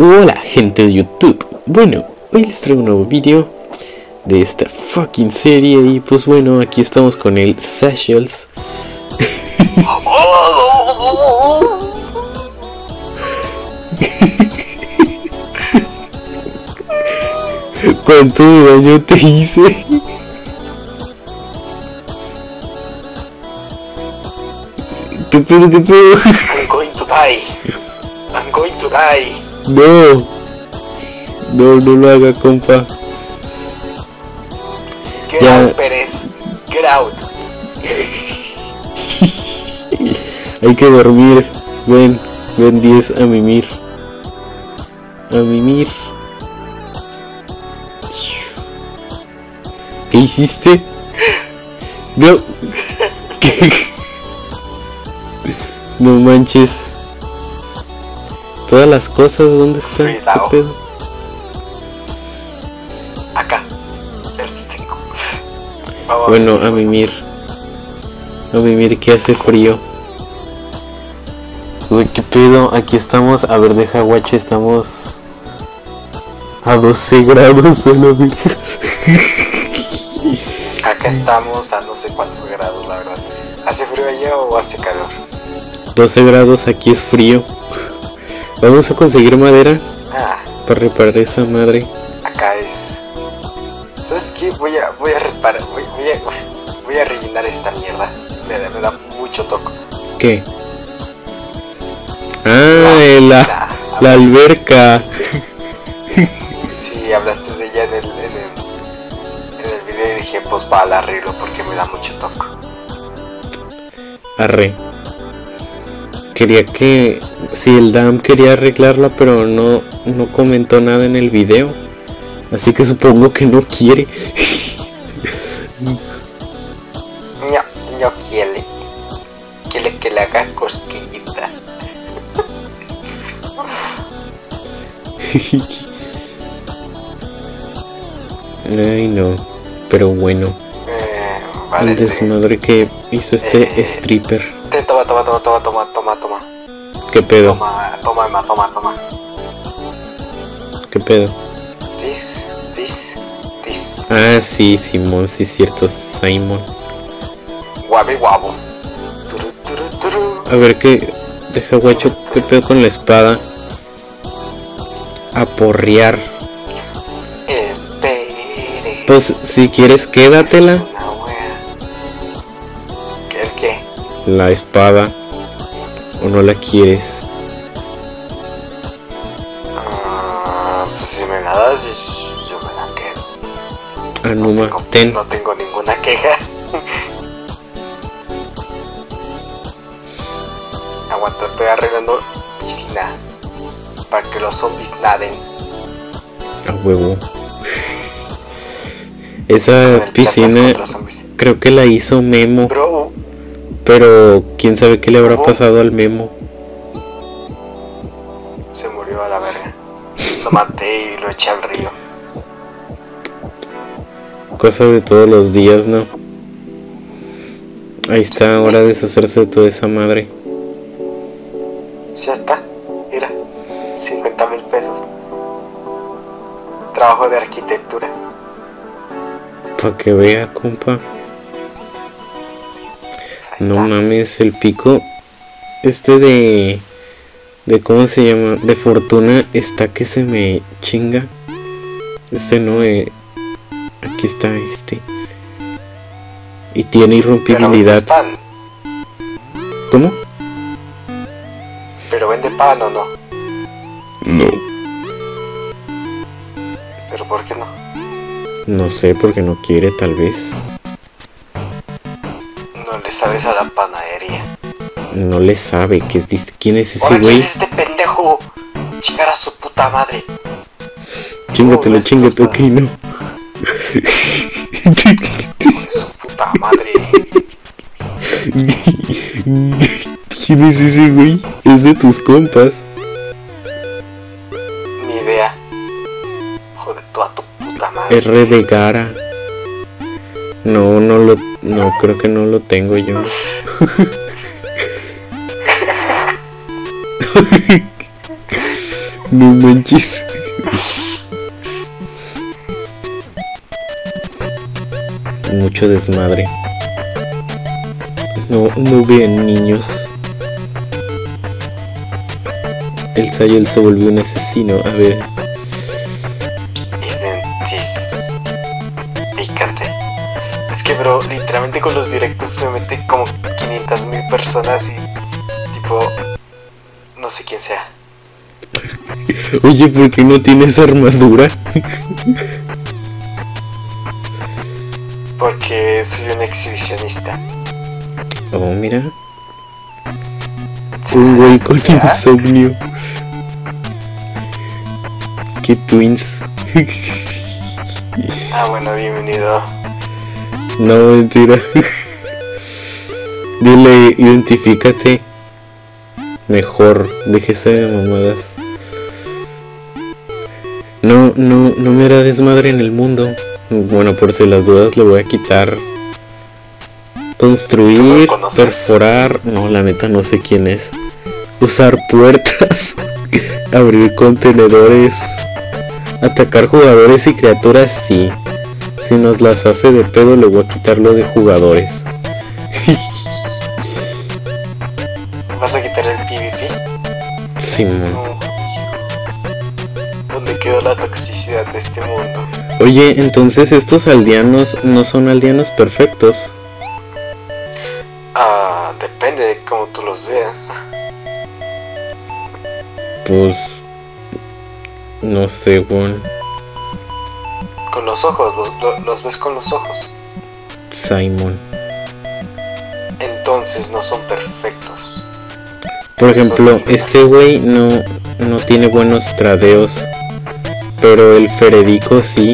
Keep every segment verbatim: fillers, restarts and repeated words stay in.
Hola gente de YouTube, bueno, hoy les traigo un nuevo vídeo de esta fucking serie y pues bueno, aquí estamos con el Seychelles. ¿Cuánto daño te hice? ¿Qué pedo, qué pedo? I'm going to die. I'm going to die. No, no, no lo haga, compa. Get Ya. out, Pérez. Get out. Hay que dormir. Ven, ven diez a mimir. A mimir. ¿Qué hiciste? No. ¿Qué? No manches. Todas las cosas, ¿dónde están? ¿Qué Cuidado. pedo? Acá. Ya los tengo. Vamos Bueno, ver. a mimir. A mimir que hace frío. Uy, qué pedo. Aquí estamos. A ver, deja guache. Estamos a doce grados. A la verga. Acá estamos a no sé cuántos grados, la verdad. ¿Hace frío allá o hace calor? doce grados, aquí es frío. Vamos a conseguir madera Ah, para reparar esa madre. acá es. ¿Sabes qué? Voy a, voy a reparar. Voy, voy a, voy a rellenar esta mierda. Me da, me da mucho toque. ¿Qué? Ah, la, la alberca. Sí, hablaste de ella en el, en el, en el video y dije, pues va al arreglo porque me da mucho toque. Arre. Quería que... Si el Dam quería arreglarla, pero no, no comentó nada en el video. Así que supongo que no quiere. No, no quiere. Quiere que le haga cosquillita. Ay no. Pero bueno. Eh, vale, El desmadre que hizo este Eh, stripper. te, toma, toma, toma, toma, toma, toma, toma. ¿Qué pedo? Toma, toma, Emma, toma, toma. ¿Qué pedo? This, this, this. Ah, sí, Simón, sí, cierto, Simon. Guabe guabo. Turu, turu, turu. A ver qué. Deja guacho, qué pedo con la espada. Aporrear. Espere. Pues si quieres, quédatela. Una wea. ¿Qué, el qué? La espada. ¿O no la quieres? Ah, pues si me la das, yo, yo me la quedo. Anuma, Tengo- ten. No tengo ninguna queja. Aguanta, estoy arreglando piscina para que los zombies naden. A huevo. Esa Con el piscina platas contra los zombies. creo que la hizo Memo. Bro, Pero quién sabe qué le habrá ¿Cómo? pasado al Memo. se murió a la verga. Lo maté y lo eché al río. Cosa de todos los días, ¿no? Ahí está, ahora de deshacerse de toda esa madre. Ya está, mira, cincuenta mil pesos. Trabajo de arquitectura. Pa' que vea, compa. Pues ahí No está. mames, el pico este de... de ¿cómo se llama? De fortuna está que se me chinga. Este no, eh, aquí está este. Y tiene Pero irrompibilidad. vende pan. ¿Cómo? Pero vende pan o no. No. Pero ¿por qué no? No sé, porque no quiere, tal vez. No le sabes a la panadería. No le sabe que es dist- ¿Quién es ese Ahora, ¿quién güey? es este pendejo? Chingar a su puta madre. Chingatelo, No, chingate, no, ok, no. Hijo de su puta madre. ¿Quién es ese güey? Es de tus compas. Ni idea. Joder, tú a tu puta madre. R de Gara. No, no lo... No, creo que no lo tengo yo. No manches. Mucho desmadre. No, no vean niños. El Sayel se volvió un asesino. A ver. Identifícate. Es que, bro, literalmente con los directos me meten como quinientas mil personas y tipo, no sé quién sea. Oye, ¿por qué no tienes armadura? Porque soy un exhibicionista. Oh, mira. Un güey con insomnio. Qué twins. Ah, bueno, bienvenido. No, mentira. Dile, identifícate. Mejor, déjese de mamadas. No, no, no me hará desmadre en el mundo. Bueno, por si las dudas le voy a quitar. Construir, perforar. No, la neta no sé quién es. Usar puertas. Abrir contenedores. Atacar jugadores y criaturas, sí. Si nos las hace de pedo le voy a quitar lo de jugadores. ¿Vas a quitar el PvP? Simón. No. ¿Dónde quedó la toxicidad de este mundo? Oye, entonces estos aldeanos no son aldeanos perfectos. Ah, depende de cómo tú los veas. Pues... no sé, bueno. Con los ojos, los, los, los ves con los ojos. Simon. Entonces no son perfectos. Por ejemplo, este güey no, no tiene buenos tradeos. Pero el Federico sí.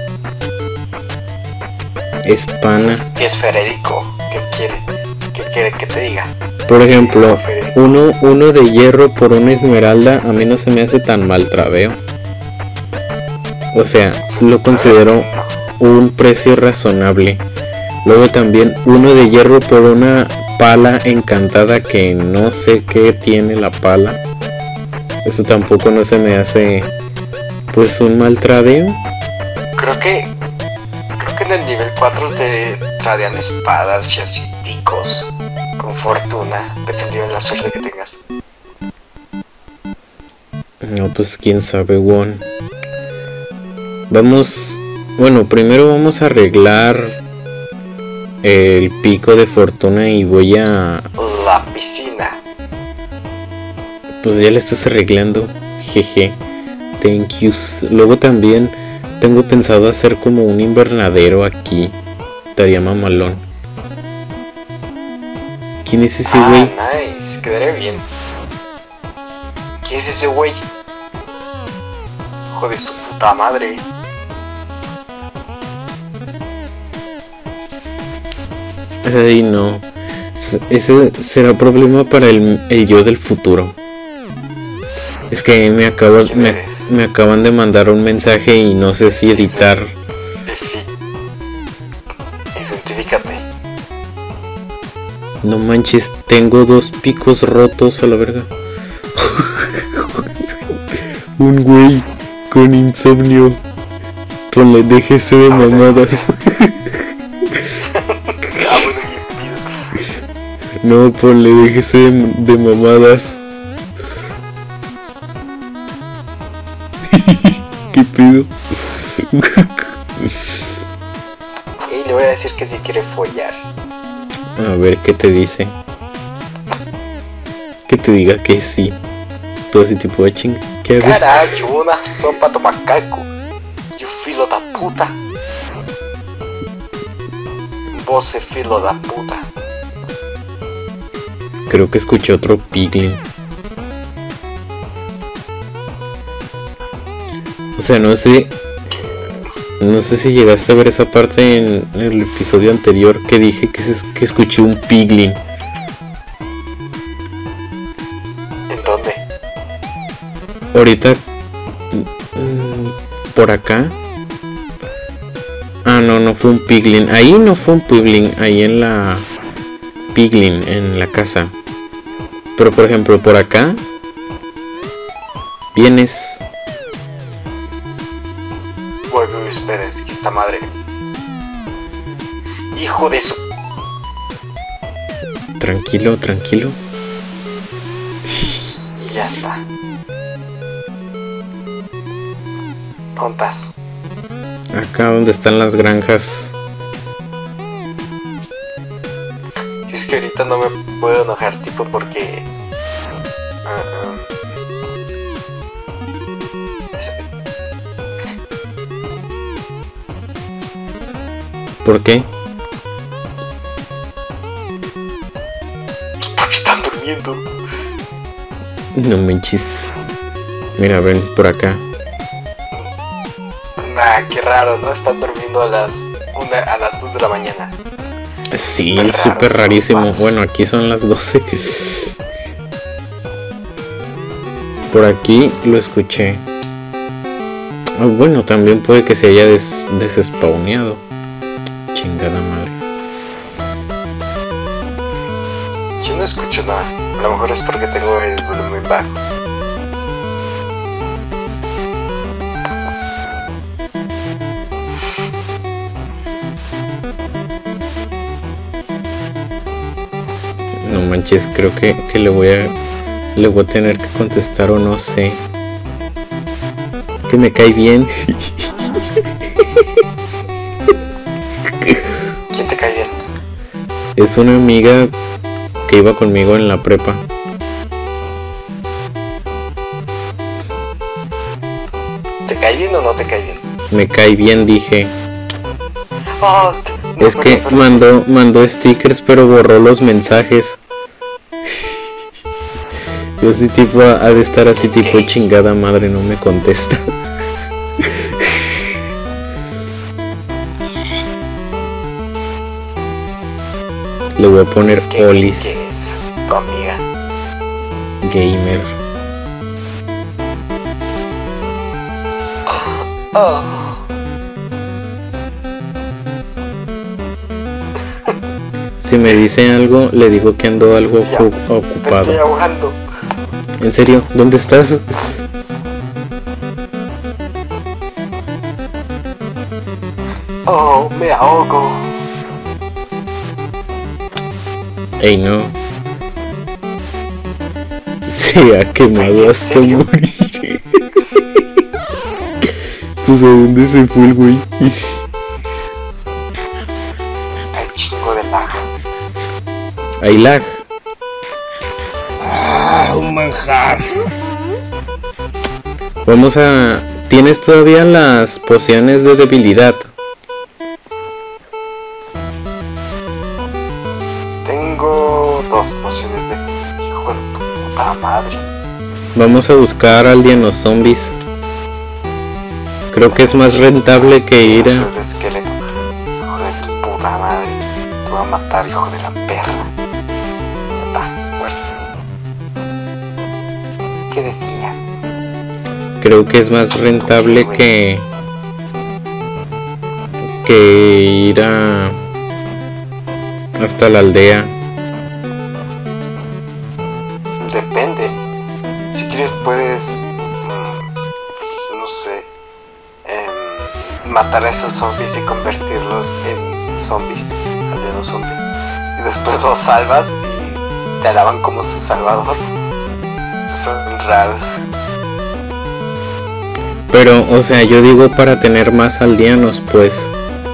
Es pana. ¿Qué es Federico? ¿Qué quiere? ¿Qué quiere que te diga? Por ejemplo, uno, uno de hierro por una esmeralda a mí no se me hace tan mal tradeo. O sea, lo considero un precio razonable. Luego también uno de hierro por una pala encantada que no sé qué tiene la pala. Eso tampoco no se me hace pues un mal tradeo. Creo que creo que en el nivel cuatro te tradean espadas y así picos con fortuna, dependiendo de la suerte que tengas. No, pues quién sabe, Won. Vamos, bueno, primero vamos a arreglar el pico de fortuna y voy a... La piscina. Pues ya le estás arreglando, jeje. Thank you. Luego también tengo pensado hacer como un invernadero aquí. Estaría mamalón. ¿Quién es ese güey? Ah, nice, quedaría bien. ¿Quién es ese güey? Hijo de su puta madre. Ay, no. Ese será problema para el, el yo del futuro. Es que me acaban, me, me acaban de mandar un mensaje y no sé si editar. Identifícate. No manches, tengo dos picos rotos a la verga. Un güey con insomnio. Ponle, déjese de mamadas. No, ponle, déjese de, de mamadas. ¿Qué pedo? Y le voy a decir que si quiere follar. A ver qué te dice. Que te diga que sí. Todo ese tipo de ching. ¿Qué hago? Caralho, una sopa de macaco. E o filho da puta. Você filho da puta. Creo que escuché otro piglin. O sea, no sé. No sé si llegaste a ver esa parte en el episodio anterior que dije que, se, que escuché un piglin. ¿En dónde? Ahorita. Por acá. Ah, no, no fue un piglin. Ahí no fue un piglin. Ahí en la. Piglin, en la casa. Pero por ejemplo, por acá. ¿Vienes? Voy, voy, espera, es que esta madre. Hijo de su. Tranquilo, tranquilo. Ya está. ¿Dónde estás? Acá donde están las granjas. Es que ahorita no me puedo enojar, tipo, porque... Uh, um... ¿Por qué? Porque están durmiendo. No manches. Mira, ven por acá. Nah, qué raro, ¿no? Están durmiendo a las una, a las dos de la mañana. Sí, es súper rarísimo. Bueno, aquí son las doce. Por aquí lo escuché. Oh, bueno, también puede que se haya des desespawneado. Chingada madre. Yo no escucho nada. A lo mejor es porque tengo el volumen bajo. No manches, creo que, que le voy a le voy a tener que contestar o no sé. Que me cae bien. ¿Quién te cae bien? Es una amiga que iba conmigo en la prepa. ¿Te cae bien o no te cae bien? Me cae bien, dije. Oh, no, es que pero... mandó mandó stickers pero borró los mensajes. Yo sí tipo ha de estar así tipo chingada madre, no me contesta. Le voy a poner ¿Qué, Olis. ¿Qué es? Tu amiga. Gamer. Oh. Si me dice algo, le digo que ando algo ya, ocupado. Me estoy ahogando. ¿En serio? ¿Dónde estás? Oh, me ahogo. Ey, no. Se ha quemado hasta morir. Pues a dónde se fue el güey. Hay chingo de lag. Hay lag. Ah, un manjar. Vamos a... ¿Tienes todavía las pociones de debilidad? Tengo dos pociones de... Hijo de tu puta madre. Vamos a buscar aldeanos zombies. Creo que es más rentable que ir a... de esqueleto. Hijo de tu puta madre. Te voy a matar, hijo de la perra. Ya está, fuerza. ¿Qué decía? Creo que es más rentable que... Que ir a... hasta la aldea. Depende. Si quieres puedes... Mmm, no sé... Eh, matar a esos zombies y convertirlos en zombies. Aldeanos zombies. Y después los salvas y te alaban como su salvador. Son raros. Pero, o sea, yo digo para tener más aldeanos, pues...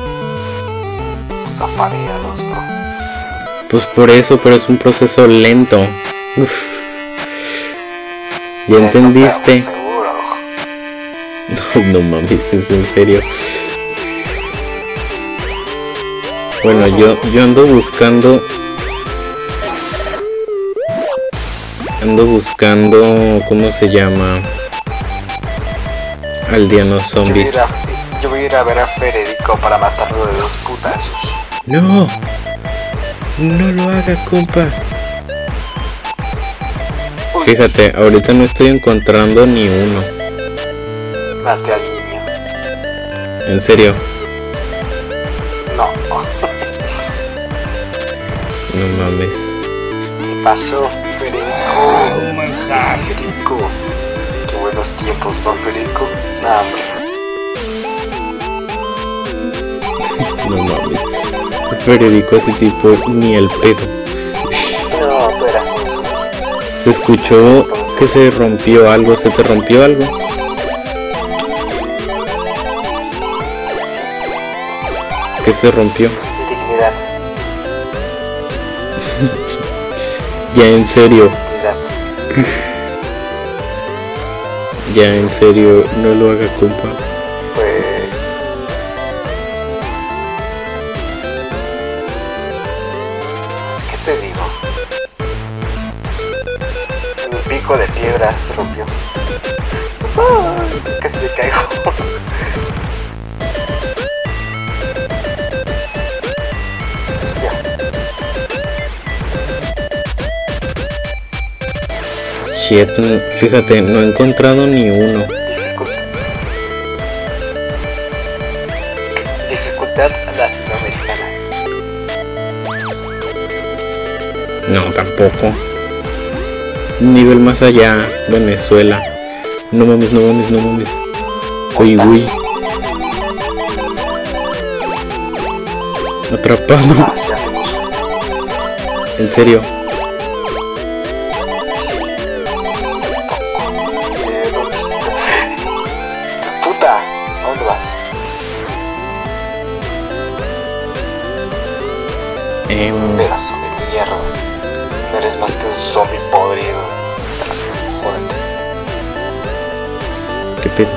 Pues apareados, bro. Pues por eso, pero es un proceso lento. Uf. ¿Ya Lento, entendiste? pero seguro. No, no mames, es en serio. Bueno, yo, yo ando buscando... Ando buscando... ¿Cómo se llama? Aldeanos zombies. Yo voy, a, yo voy a ir a ver a Federico para matarlo de dos putazos. No, no lo haga, compa. Uy, Fíjate, ahorita no estoy encontrando ni uno. maté al niño. En serio, No. no mames. ¿Qué pasó, Federico? Ah, un manjar. Federico. Qué bueno buenos tiempos, ¿no, Federico? Nah, No mames. Federico ese tipo ni el pedo. no, tú eras eso. Se escuchó que se rompió algo. ¿Se te rompió algo? Sí, ¿Qué se rompió? dignidad, Ya en serio. dignidad. Ya en serio. No lo haga, compa. Pues... ¿qué te digo? Mi pico de piedra se rompió. ¡Ah! Casi me caigo. Ya. Shit, no- fíjate, no he encontrado ni uno. Dificultad. Dificultad latinoamericana. No, tampoco. Nivel más allá, Venezuela. No mames, no mames, no mames. Uy, uy. Atrapado. Ah, sí, amigos. En serio. Eh, ¿dónde está? ¡Puta! ¿A dónde vas? Eh, Pedazo de mierda. No eres más que un zombie podrido. Jódete. ¿Qué pedo?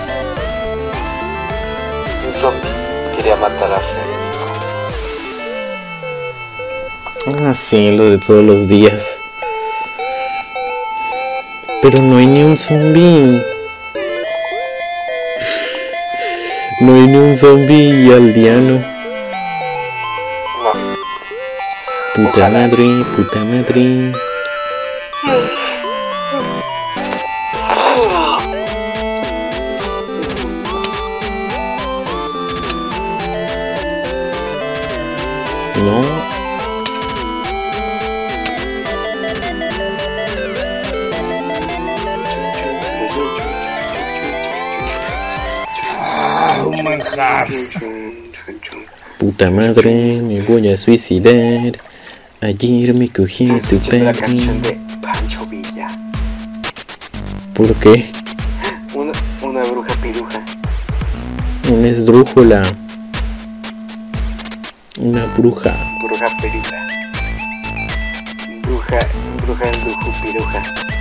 Un zombie quería matar a Federico. Ah, sí, lo de todos los días. Pero no hay ni un zombie. No hay ni un zombie aldeano. No. Puta Ojalá. madre, puta madre. No. Un manjar. Puta madre, me voy a suicidar. Ayer me cogí Estoy tu escuchando la perro. canción de Pancho Villa. ¿Por qué? Una, una bruja piruja. Una esdrújula. Una bruja. Bruja piruja. Bruja, bruja, brujo, piruja.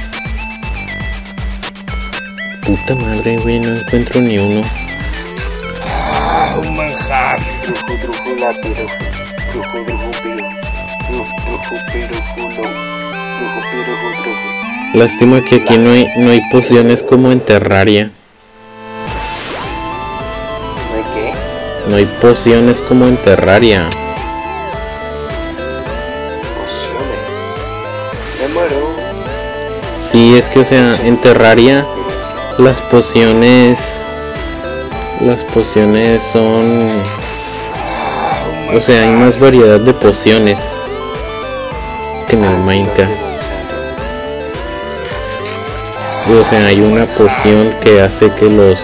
Puta madre, güey, no encuentro ni uno. Ah, un manjar. Brujo, brujo, la piruja. Brujo, brujo, piruja. Brujo, brujo, pirujo, no. Brujo, pirujo, brujo. Lástima que aquí no hay, no hay pociones como en Terraria. ¿No hay qué? No hay pociones como en Terraria. Pociones. Me muero. Sí, es que, o sea, en Terraria las pociones... Las pociones son... O sea, hay más variedad de pociones que en el Minecraft. O sea, hay una poción que hace que los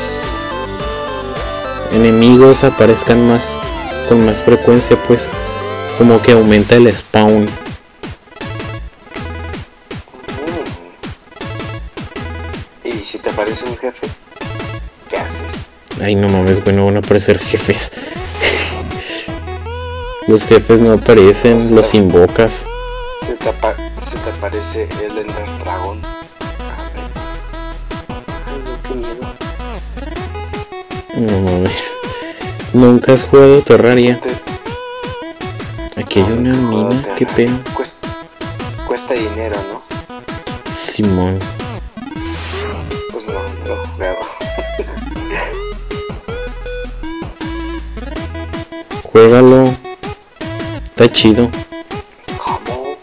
enemigos aparezcan más con más frecuencia, pues como que aumenta el spawn. Y si te aparece un jefe, ¿qué haces? Ay, no mames, güey, no van a aparecer jefes. Los jefes no aparecen, los invocas. Se te, apa- se te aparece el Ender Dragon. Ay, no, qué miedo. No mames. Nunca has jugado Terraria. Te- Aquí hay no, una no, mina, te- qué pena. Cuesta, cuesta dinero, ¿no? Simón. Pues no, no lo he jugado. Juégalo. Está chido. ¿Cómo?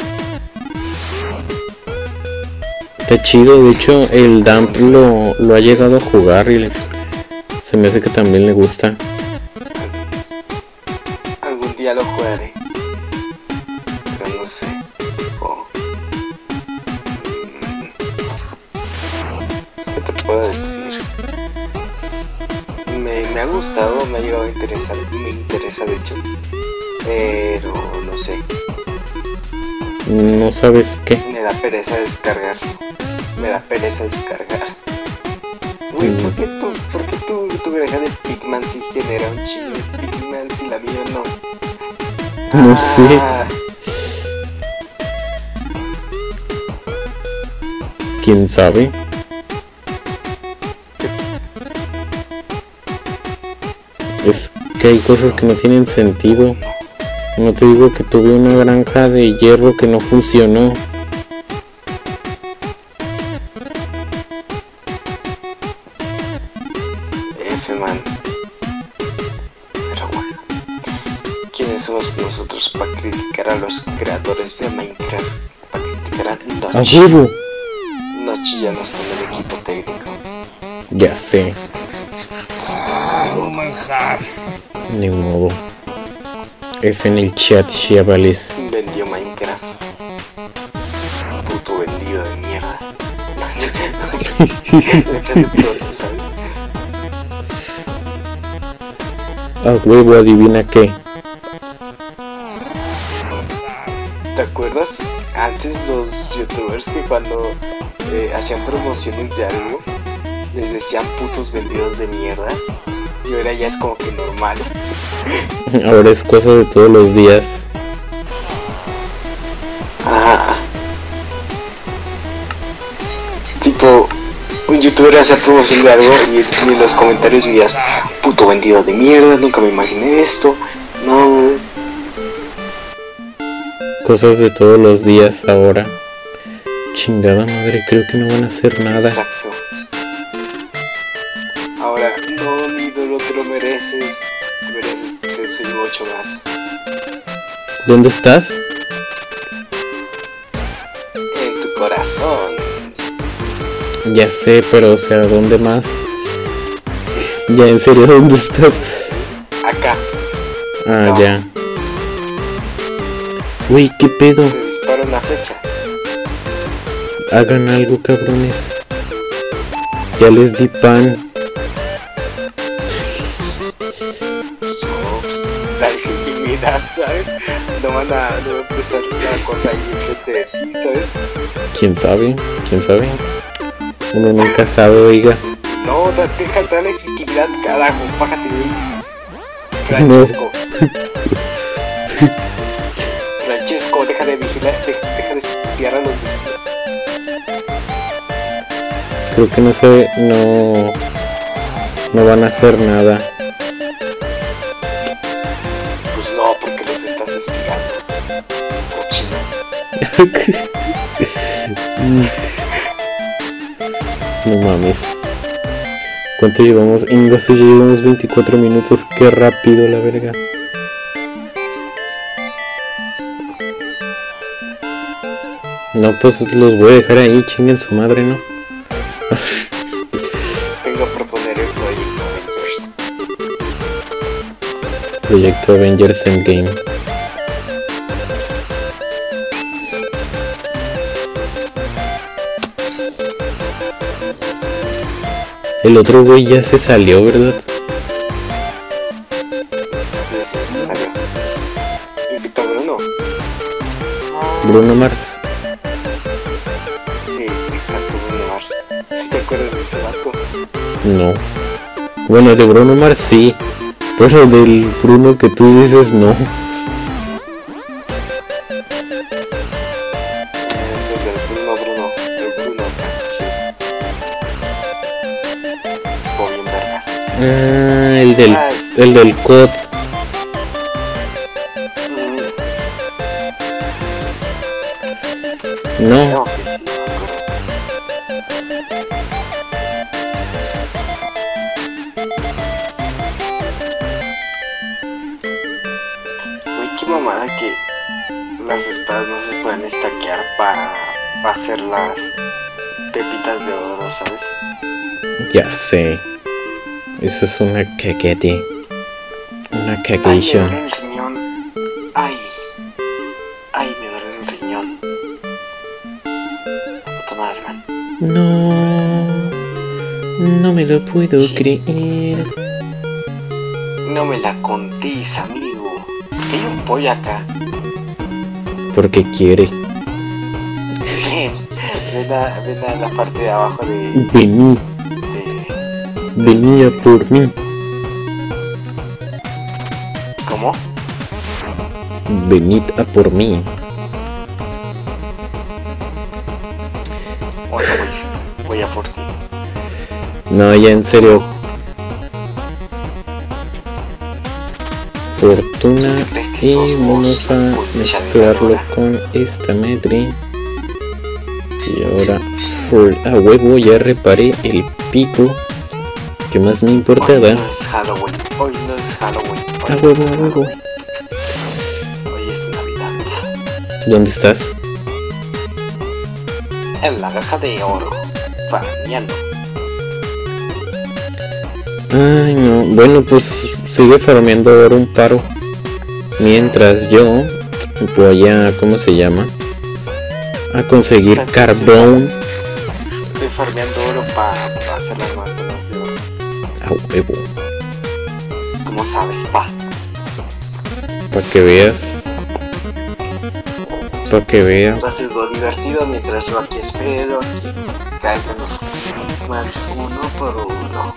Está chido, de hecho el Damp lo, lo ha llegado a jugar y le- se me hace que también le gusta. Algún día lo jugaré. Pero no sé. Oh. ¿Qué te me, me ha gustado, me ha llegado a interesar, me interesa de hecho. Pero no sé. No sabes qué. Me da pereza descargar. Me da pereza descargar. Uy, ¿por qué tú, por qué tu, tu granja de Pigman sí genera un chingo de Pigman si la mía no? No Ah, sé. ¿Quién sabe? Es que hay cosas que no tienen sentido. No te digo que tuve una granja de hierro que no funcionó. F, man. Pero bueno. ¿Quiénes somos nosotros para criticar a los creadores de Minecraft? Para criticar a ¡A Notch. huevo! Notch ya no está en el equipo técnico. Ya sé. Ah, un manjar. Ni modo. F en el chat, chavales. Vendió Minecraft. Puto vendido de mierda. ¿Sabes? A huevo, adivina qué. ¿Te acuerdas? Antes los youtubers que cuando eh, hacían promociones de algo les decían putos vendidos de mierda. Y ahora ya es como que normal. Ahora es cosa de todos los días. Ah. Tipo, un youtuber hacía promoción de algo y, y en los comentarios veías puto vendido de mierda, nunca me imaginé esto. No. Cosas de todos los días ahora. Chingada madre, creo que no van a hacer nada. Exacto. Ahora, no, mi ídolo, te lo mereces. Te mereces eso y mucho más. ¿Dónde estás? En tu corazón. Ya sé, pero o sea, ¿dónde más? Ya, en serio, ¿dónde estás? Acá. Ah, No. ya. Uy, ¿qué pedo? Te disparo una flecha. Hagan algo, cabrones. Ya les di pan. La intimidad, ¿sabes? No van a, no va a empezar una cosa ahí enfrente de ti, ¿sabes? ¿Quién sabe? ¿Quién sabe? Uno nunca sabe, oiga. No, da- deja de darle intimidad, carajo, bájate de ahí. Francesco. Francesco, deja de vigilar, deja, deja de espiar a los vecinos. Creo que no se... No... No van a hacer nada. Pues no, porque los estás espiando. Cochino. No mames. ¿Cuánto llevamos? En gozo ya llevamos veinticuatro minutos. Qué rápido, la verga. No, pues los voy a dejar ahí. Chinguen su madre, ¿no? Vengo a proponer el proyecto Avengers. Proyecto Avengers Endgame. El otro güey ya se salió, ¿verdad? Este se salió. Invito a Bruno. Bruno Mars. Sí, exacto, Bruno Mars. ¿Sí te acuerdas de ese vato? No. Bueno, de Bruno Mars sí. Pero del Bruno que tú dices no. Pues del Bruno, Bruno, el Bruno, sí. Tipo bien vergas. Ah, el del, Ah, es- el del C O D. Mm, No. no, que sí, me acuerdo. Uy, qué mamada que las espadas no se pueden estaquear para hacer las pepitas de oro, ¿sabes? Ya sé. Eso es una caquete. Una Ay, me caquation. duele el riñón. Ay. Ay, me duele el riñón. Puta madre, man. No. No me lo puedo creer. No me la contéis, amigo. Hay un pollo acá. Porque quiere. Ven, ven a, ven a la parte de abajo de... Vení, de... venía por mí. ¿Cómo? Venid a por mí. Oye, voy, voy a por ti. No, ya en serio. Fortuna. Y vamos a mezclarlo con esta madre. Y ahora, por a huevo, ya reparé el pico. ¿Qué más me importaba? Hoy no es Halloween. Hoy no es Halloween. Hoy A no huevo, es a huevo. Halloween. Hoy es Navidad. ¿Dónde estás? En la caja de oro. Farmeando. Ay, no. Bueno, pues sigue farmeando ahora un paro. Mientras yo voy a... ¿Cómo se llama? A conseguir Exacto, carbón. Estoy farmeando oro para pa hacer las manzanas de oro. A huevo. ¿Cómo sabes, pa? Para que veas. Para que vea. Haces lo divertido mientras yo aquí espero. Aquí caigan los Pigmans uno por uno.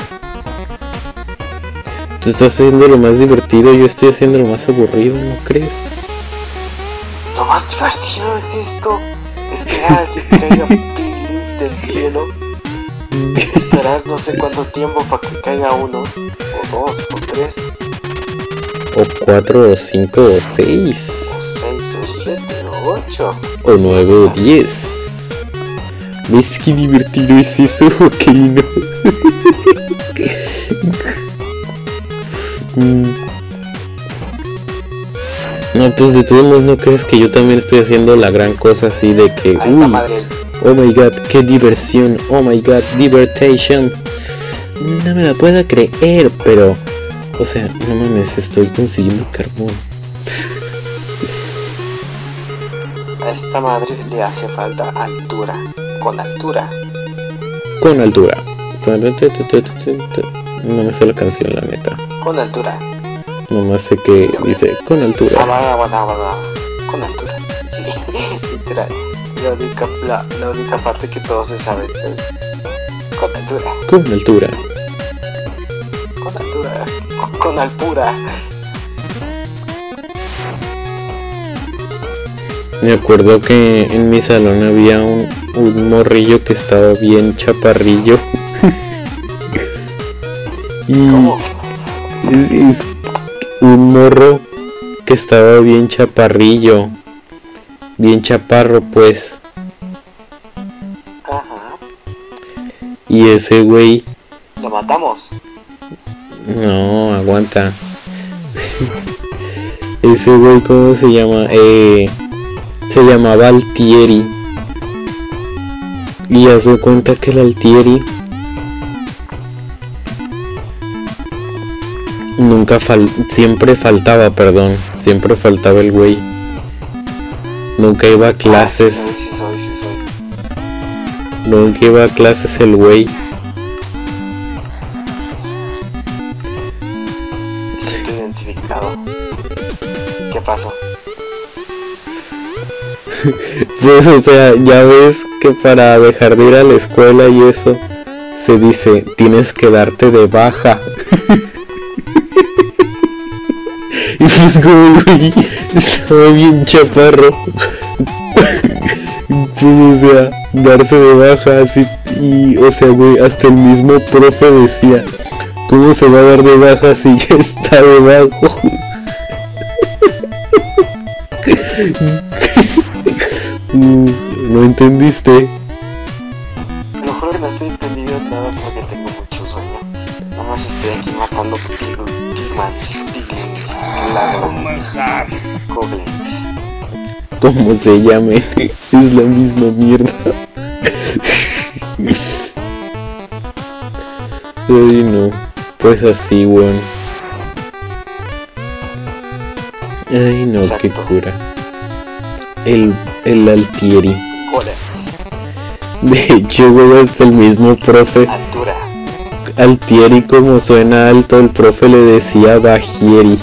Tú estás haciendo lo más divertido, yo estoy haciendo lo más aburrido, ¿no crees? Lo más divertido es esto. Esperar a que caiga piglins del cielo. Esperar no sé cuánto tiempo para que caiga uno. O dos, o tres, O cuatro, o cinco, o seis. o seis, o siete, o ocho. O nueve, o diez. ¿Ves qué divertido es eso? Ok, no. Mm. No, pues de todos modos no crees que yo también estoy haciendo la gran cosa así de que... Ahí Uy, está madre. oh my god, qué diversión, oh my god, divertation. No me la puedo creer, pero... O sea, no mames, estoy consiguiendo carbón. A esta madre le hace falta altura. Con altura. Con altura. No me sé la canción, la neta. Con altura. Nomás sé que dice con altura. Abada, abada, abada. Con altura. Sí, literal. La única, la, la única parte que todos se saben es con altura. Con altura. Con altura. Con, con altura. Me acuerdo que en mi salón había un, un morrillo que estaba bien chaparrillo. Y ¿Cómo? es- es un morro que estaba bien chaparrillo. Bien chaparro, pues. Ajá. Y ese güey... Lo matamos. No, aguanta. Ese güey, ¿cómo se llama? Eh, se llamaba Altieri. Y hace cuenta que el Altieri nunca fal... siempre faltaba, perdón. Siempre faltaba el güey. Nunca iba a clases. Ah, sí, soy, sí, soy, sí, soy. Nunca iba a clases el güey. Siento identificado. ¿Qué pasó? Pues, o sea, ya ves que para dejar de ir a la escuela y eso, se dice, tienes que darte de baja. Y pues como el güey estaba bien chaparro, pues, o sea, darse de baja así, y, o sea, güey, hasta el mismo profe decía, ¿cómo se va a dar de baja si ya está debajo? ¿No entendiste? Te lo juro que no estoy entendiendo nada porque tengo mucho sueño. Nada más estoy aquí matando pig- pigmans, piglins, Un lagos, manjar. goblins. Como se llame, es la misma mierda. Ay no, pues así, weón. Ay no, qué Exacto. cura. El, el Altieri. Golems, De hecho, güey, hasta el mismo profe, altura. Altieri, como suena alto, el profe le decía Bajieri.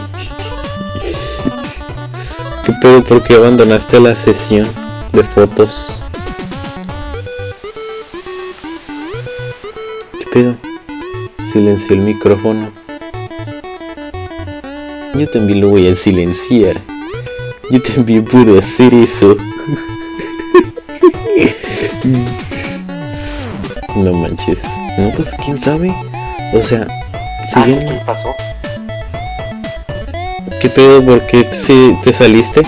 ¿Qué pedo? ¿Por qué abandonaste la sesión de fotos? ¿Qué pedo? Silenció el micrófono. Yo también lo voy a silenciar. Yo también puedo hacer eso. No manches. No, pues quién sabe. O sea, siguen... ¿Qué pasó? ¿Qué pedo? ¿Por qué si te saliste?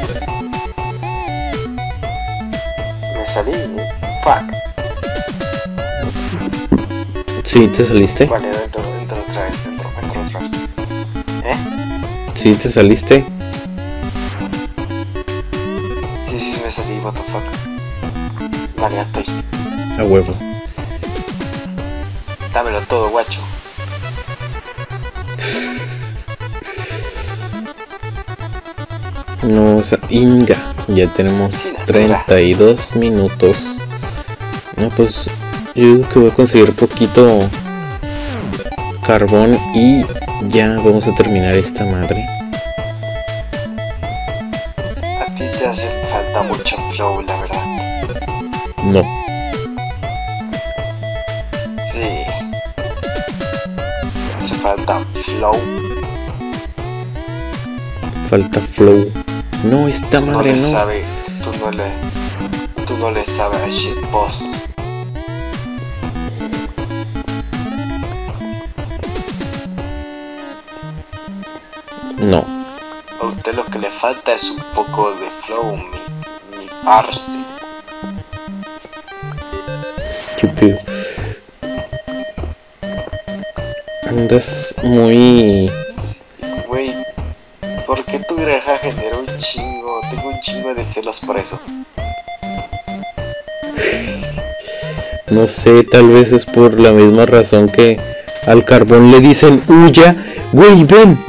Me salí. Fuck. Sí, te saliste. Vale, dentro, dentro otra vez, dentro, dentro otra vez. ¿Eh? Sí, te saliste. Sí, sí, me salí, what the fuck. Vale, ya estoy. A huevo. Dámelo todo, guacho. No, o sea, Inga. Ya tenemos treinta y dos minutos. No, pues yo digo que voy a conseguir poquito carbón y ya vamos a terminar esta madre. A ti te hace falta mucho flow, la verdad. No. Sí. Te hace falta flow. Falta flow. No, esta Tú no madre le no. sabe, tú no le, tú no le sabes a shitpost. No. A usted lo que le falta es un poco de flow, mi, mi parce. ¿Qué pedo? Andas muy... Güey, ¿por qué tu granja generó un chingo? Tengo un chingo de celos por eso. No sé, tal vez es por la misma razón que al carbón le dicen huya. Güey, ven.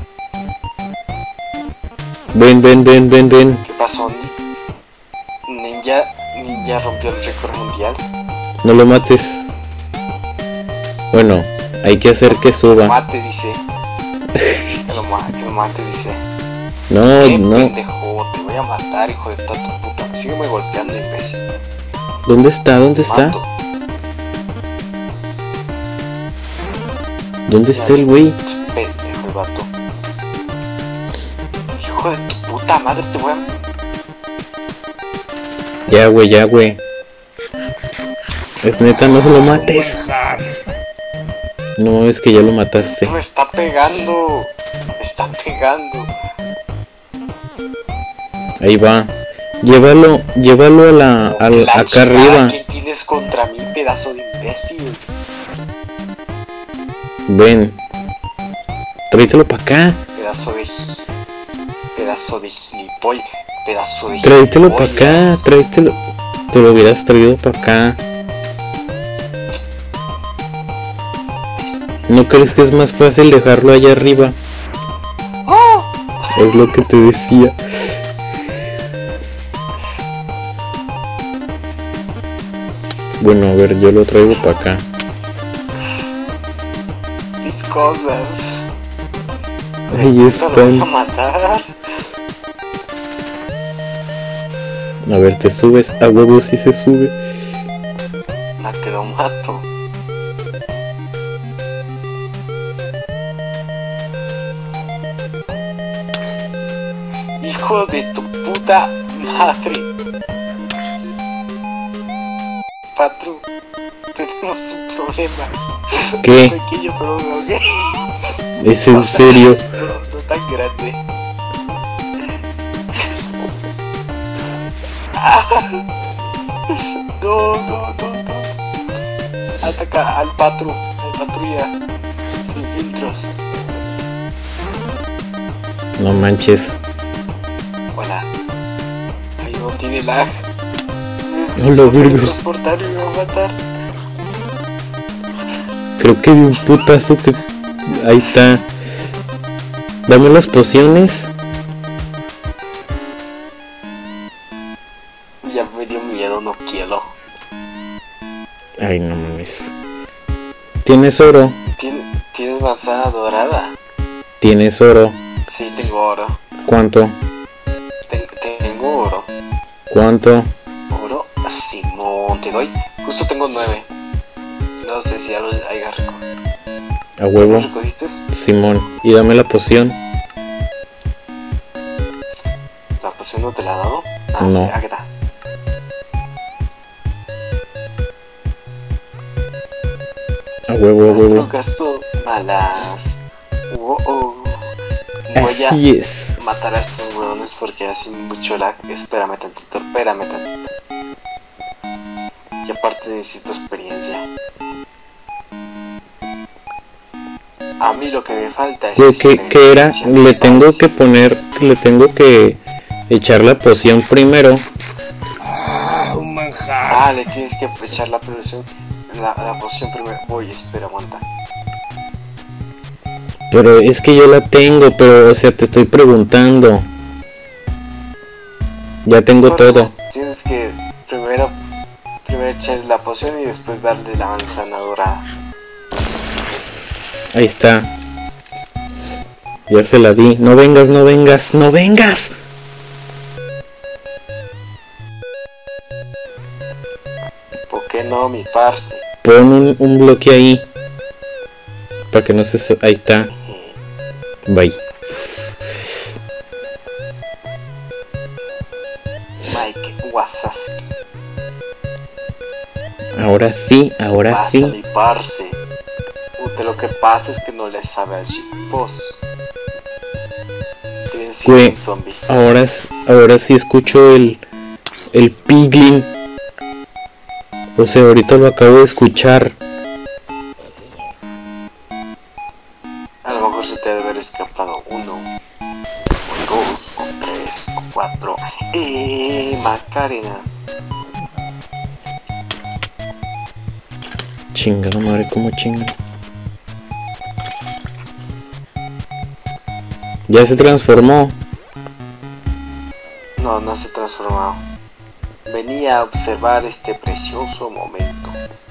Ven, ven, ven, ven, ven. ¿Qué pasó? Ninja, Ninja rompió el récord mundial. No lo mates. Bueno, hay que hacer que Que lo suba. mate, dice. Que lo mate, que lo mate, dice. No, ¿Qué no. pendejo? Te voy a matar, hijo de toda tu puta. Sígueme golpeando, imbécil. ¿Dónde está? ¿Dónde está? Mato. ¿Dónde está el güey? Pendejo el vato. Hijo de tu puta madre, te voy a... Ya, güey, ya, güey. Es neta, no se lo mates. No, es que ya lo mataste. Me está pegando. Me está pegando. Ahí va. Llévalo, llévalo a la, a la- La acá chingada arriba. que tienes contra mí, pedazo de imbécil. Ven. Tráetelo para acá. Pedazo de... Pedazo de gilipollas. Pedazo de Tráetelo para acá. gilipollas. Tráetelo. Te lo hubieras traído para acá. ¿No crees que es más fácil dejarlo allá arriba? ¡Oh! Es lo que te decía. Bueno, a ver, yo lo traigo para acá. Mis cosas. Ahí Eso lo voy a están. matar. A ver, te subes. A huevo si se sube. A que lo mato. Hijo de tu puta madre. Patru, tenemos un problema. ¿Qué? Un pequeño problema, ¿ok? Es en serio. No, no tan grande. No, no, no, no. Ataca al patru, al patrulla. Sin filtros. No manches. Hola. Ahí no tiene lag. Hola, Se puede virgo. transportar y me va a matar. Creo que de un putazo te... Ahí está. Dame las pociones. Ya me dio miedo, no quiero. Ay, no mames. ¿Tienes oro? ¿Tien, ¿Tienes manzana dorada? ¿Tienes oro? Sí, tengo oro. ¿Cuánto? Ten, tengo oro. ¿Cuánto? Oro, Simón, te doy. Justo tengo nueve. No sé si algo haya rico. A huevo. ¿Lo recogiste? Simón, y dame la poción. ¿La poción no te la ha dado? Ah, No. sí, aquí está. A huevo, a Las huevo. drogas son malas. Oh, oh. Voy Así es. a matar a estos huevones porque hacen mucho lag. Espérame tantito, espérame tantito. Y aparte necesito experiencia. A mí lo que me falta es ¿Qué, qué, qué era? experiencia. Le tengo Ah, sí. que poner, le tengo que echar la poción primero. Ah, un manjar. Ah, le tienes que echar la poción. La, la poción primero. Voy, espera, aguanta. Pero es que yo la tengo, pero o sea, te estoy preguntando. Ya tengo Por todo. eso, tienes que primero, primero echar la poción y después darle la manzana dorada. Ahí está. Ya se la di. No vengas, no vengas, no vengas. ¿Por qué no, mi parce? Pon un, un bloque ahí. Para que no se... Ahí está. Bye. Mike Wasas. Ahora sí, ahora Pasa, sí. mi parce. Usted lo que pasa es que no le sabe al shitpost. Tiene sido Güey. un zombie. Ahora, s- ahora sí escucho el... El piglin. O sea, ahorita lo acabo de escuchar. A lo mejor se te debe haber escapado uno, o dos, o tres, o cuatro. ¡Eh, Macarena! Chingada madre, como chinga. Ya se transformó. No, no se ha transformado. Venía a observar este precioso momento.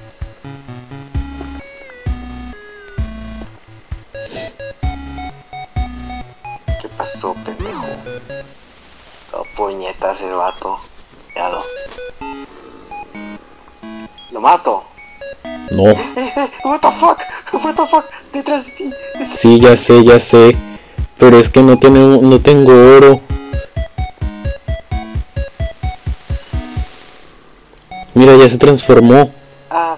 ¿Qué pasó, pendejo? Oh, puñetas el vato. Ya lo. ¡Lo mato! No. ¡Eh, eh! ¡What the fuck! ¡What the fuck! ¡Detrás de ti! Sí, ya sé, ya sé. Pero es que no tengo, no tengo oro. Mira, ya se transformó. Ah,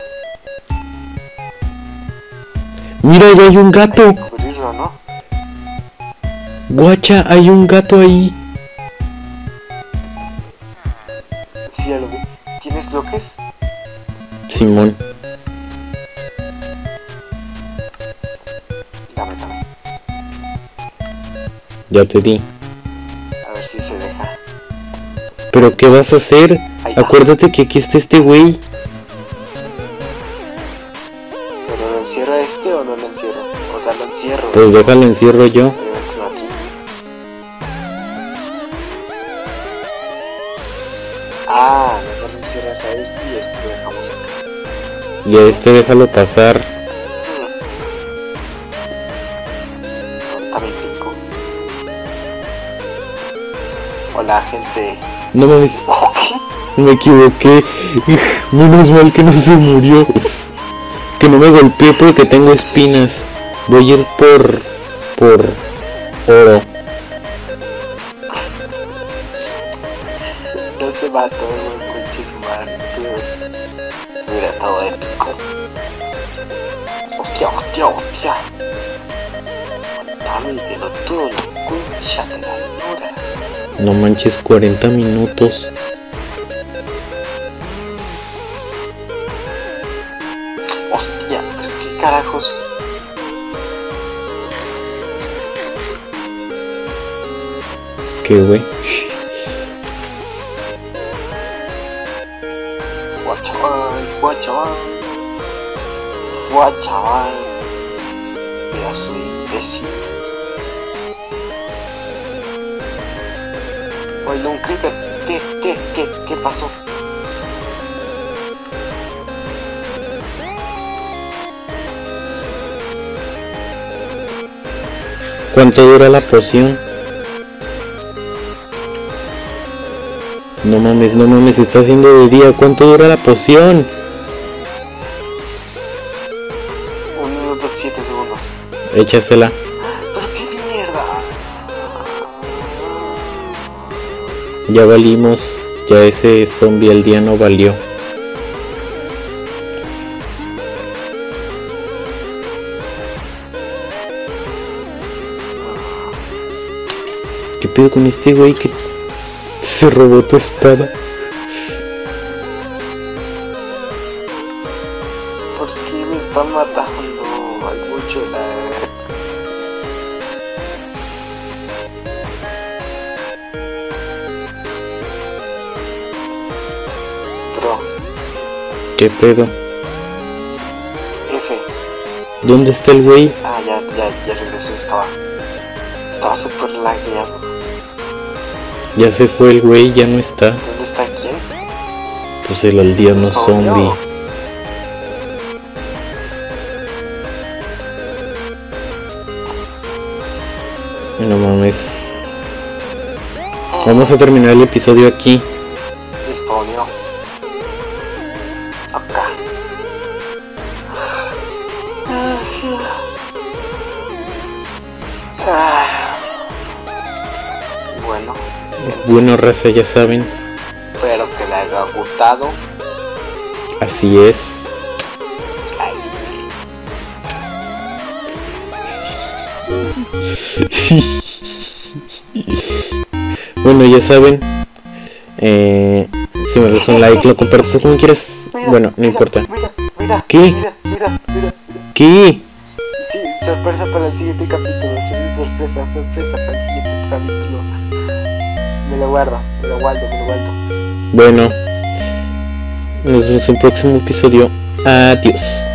Mira, ya hay un hay gato. que cubrirlo, ¿no? Guacha, hay un gato ahí. Sí, ya lo vi. ¿Tienes bloques? Simón. Dame, dame. Ya te di. A ver si se deja. ¿Pero qué vas a hacer? Ahí está. Acuérdate que aquí está este güey. ¿Pero lo encierro a este o no lo encierro? O sea, lo encierro. Pues déjalo encierro yo. Voy a meterlo aquí. Ah, mejor lo encierras a este y este lo dejamos acá. Y a este déjalo pasar. Ahorita me pico. Hola, gente. No mames, me equivoqué. Menos mal que no se murió. Que no me golpeé porque tengo espinas. Voy a ir por... por... oro. No se mató, güey, conche su madre. Hubiera estado épico. Hostia, hostia, hostia. Dame de lo todo, la concha de la lora. No manches, cuarenta minutos. Hostia, pero qué carajos. ¿Qué güey? Fua chaval, fua chaval. Fua chaval. Mira, soy imbécil. Oye, un creeper. ¿Qué, qué, qué, qué pasó? ¿Cuánto dura la poción? No mames, no mames, está haciendo de día. ¿Cuánto dura la poción? Un minuto siete segundos. Échasela. Pero qué mierda. Ya valimos. Ya ese zombie aldeano valió. ¿Qué pedo con este güey que se robó tu espada? ¿Por qué me están matando al mucho la... Bro, ¿Qué pedo? F. ¿Dónde está el güey? Ah, ya, ya, ya regresó, estaba... Estaba súper lagueado. Ya se fue el güey, ya no está. ¿Dónde está quién? Pues el aldeano Spawneó. zombie. No mames. Vamos a terminar el episodio aquí. Spawneó. Acá. Ah. Bueno, Bueno, raza, ya saben. espero que le haya gustado. Así es. Ay, sí. Bueno, ya saben. Eh, si me das un like, lo compartes como quieras. Mira, Bueno, no mira, importa. Mira, mira, ¿Qué? Mira, mira, mira. ¿Qué? Sí, sorpresa para el siguiente capítulo. Sí, sorpresa, sorpresa para el siguiente capítulo. Me lo guardo, me lo guardo, me lo guardo. Bueno, nos vemos en un próximo episodio. Adiós.